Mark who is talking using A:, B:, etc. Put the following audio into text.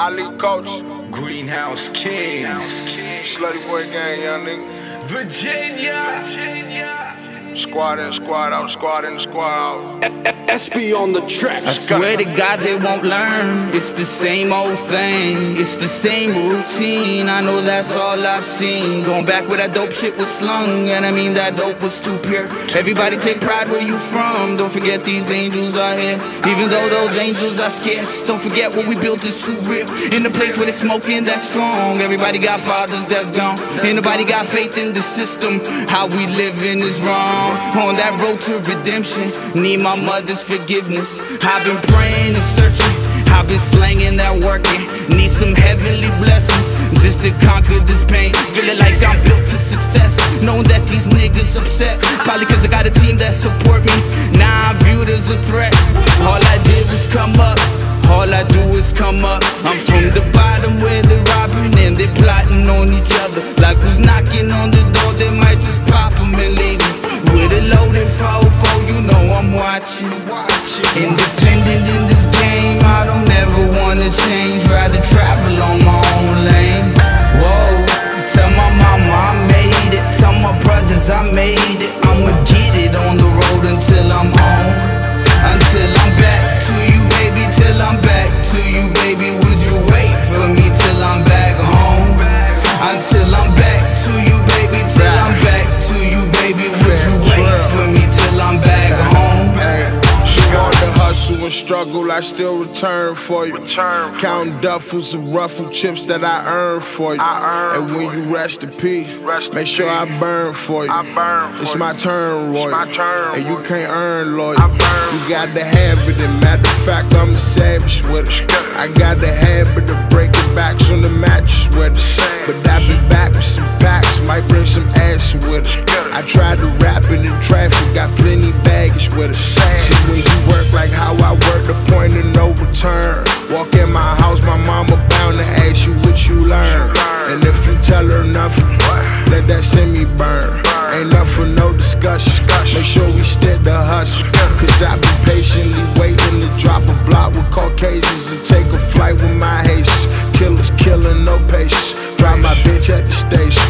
A: Ali Coach,
B: Greenhouse Kings,
A: Slutty Boy Gang, young nigga.
B: Virginia.
A: Squad in, squad out, squad in, squad out.
C: SB on the track.
D: I swear to God they won't learn. It's the same old thing, it's the same routine. I know that's all I've seen. Going back where that dope shit was slung, and I mean that dope was too pure. Everybody take pride where you from. Don't forget these angels are here. Even though those angels are scared, don't forget what we built is too real. In the place where they smoking that's strong. Everybody got fathers that's gone. Ain't nobody got faith in the system. How we living is wrong. On that road to redemption, need my mother's forgiveness. I've been praying and searching, I've been slanging that working. Need some heavenly blessings just to conquer this pain. Feeling like I'm built for success, knowing that these niggas upset. Probably cause I got a team that support me. Now I'm viewed as a threat. All I did was come up, all I do is come up. I'm from the bottom where they're robbing and they're plotting on each other. Like who's knocking on the door, they might just pop them and leave them. With a loaded 4-4, you know I'm watching. Independent in this game, I don't ever wanna change. Rather travel on my own lane. Whoa, tell my mama I made it. Tell my brothers I made it. I'ma get it on the road until I'm home. Until I'm back to you, baby. Till I'm back to you, baby. Would you wait for me till I'm back home? Until I'm back to you, baby. Till I'm back to you, baby. Would you wait for me till I'm back home?
A: On the hustle and struggle, I still return for you. Counting duffels of ruffled chips that I earned for you. And when you rest in peace, make sure I burn for you. It's my turn, Roy. And you can't earn loyal. You got the habit, and matter of fact, I'm a savage with it. I got the habit of breaking backs on the mattress with it. But I be back with some packs, might bring some action with it. I tried to rap it in traffic, got plenty baggage with it. See, when you work like how I work, the point of no return. Walk in my house, my mama bound to ask you what you learn. And if you tell her nothing, let that send me burn. Ain't nothing, no discussion. Make sure we stick to hustle. Cause I be patiently waiting to drop a block with Caucasians and take a flight with my Haitians. Killers killing, no patience. Drop my bitch at the station.